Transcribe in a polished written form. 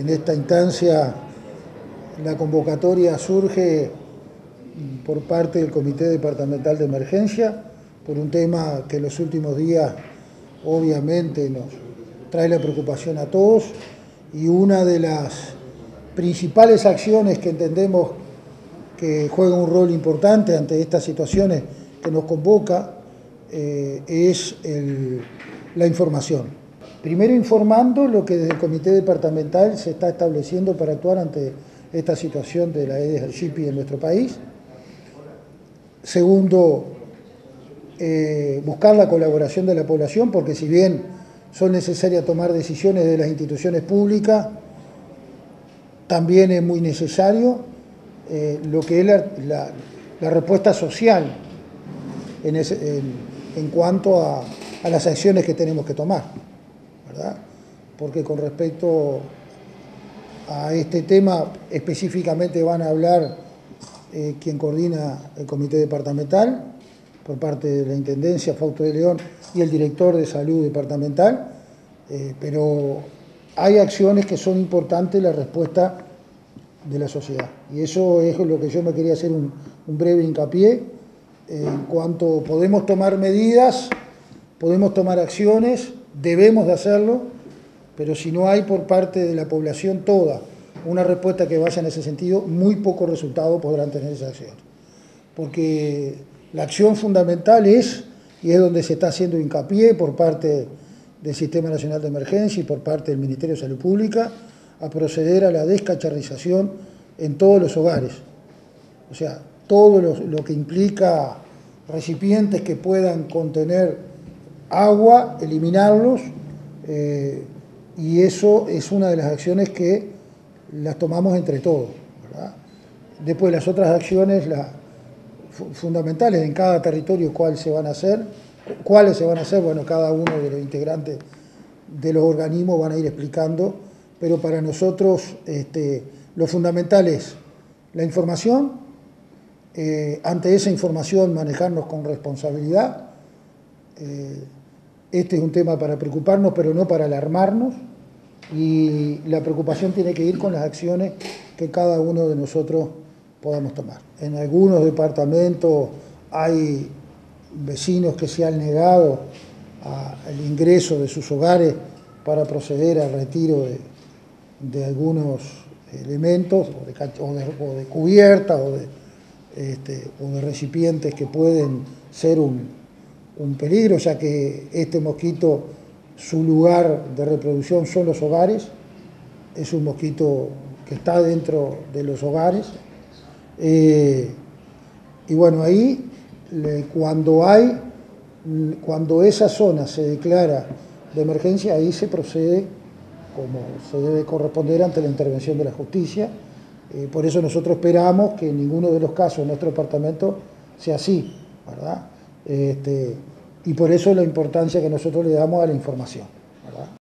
En esta instancia la convocatoria surge por parte del Comité Departamental de Emergencia por un tema que en los últimos días obviamente nos trae la preocupación a todos, y una de las principales acciones que entendemos que juega un rol importante ante estas situaciones que nos convoca es la información. Primero, informando lo que desde el Comité Departamental se está estableciendo para actuar ante esta situación de la Aedes aegypti en nuestro país. Segundo, buscar la colaboración de la población, porque si bien son necesarias tomar decisiones de las instituciones públicas, también es muy necesario lo que es la respuesta social en cuanto a las acciones que tenemos que tomar, ¿verdad? Porque con respecto a este tema específicamente van a hablar quien coordina el Comité Departamental por parte de la Intendencia, Fausto de León, y el Director de Salud Departamental, pero hay acciones que son importantes, la respuesta de la sociedad. Y eso es lo que yo me quería hacer un breve hincapié, en cuanto podemos tomar medidas, podemos tomar acciones, debemos de hacerlo, pero si no hay por parte de la población toda una respuesta que vaya en ese sentido, muy pocos resultados podrán tener esa acción. Porque la acción fundamental es, y es donde se está haciendo hincapié por parte del Sistema Nacional de Emergencia y por parte del Ministerio de Salud Pública, a proceder a la descacharrización en todos los hogares. O sea, todo lo que implica recipientes que puedan contener agua, eliminarlos, y eso es una de las acciones que las tomamos entre todos, ¿verdad? Después las otras acciones fundamentales en cada territorio, cuáles se van a hacer, bueno, cada uno de los integrantes de los organismos van a ir explicando, pero para nosotros lo fundamental es la información, ante esa información manejarnos con responsabilidad. Este es un tema para preocuparnos, pero no para alarmarnos, y la preocupación tiene que ir con las acciones que cada uno de nosotros podamos tomar. En algunos departamentos hay vecinos que se han negado al ingreso de sus hogares para proceder al retiro de algunos elementos, o de cubiertas, o de recipientes que pueden ser un peligro, ya que este mosquito, su lugar de reproducción son los hogares, es un mosquito que está dentro de los hogares, y bueno, ahí cuando esa zona se declara de emergencia, ahí se procede como se debe corresponder ante la intervención de la justicia. Por eso nosotros esperamos que en ninguno de los casos en nuestro departamento sea así, ¿verdad? Y por eso la importancia que nosotros le damos a la información, ¿verdad?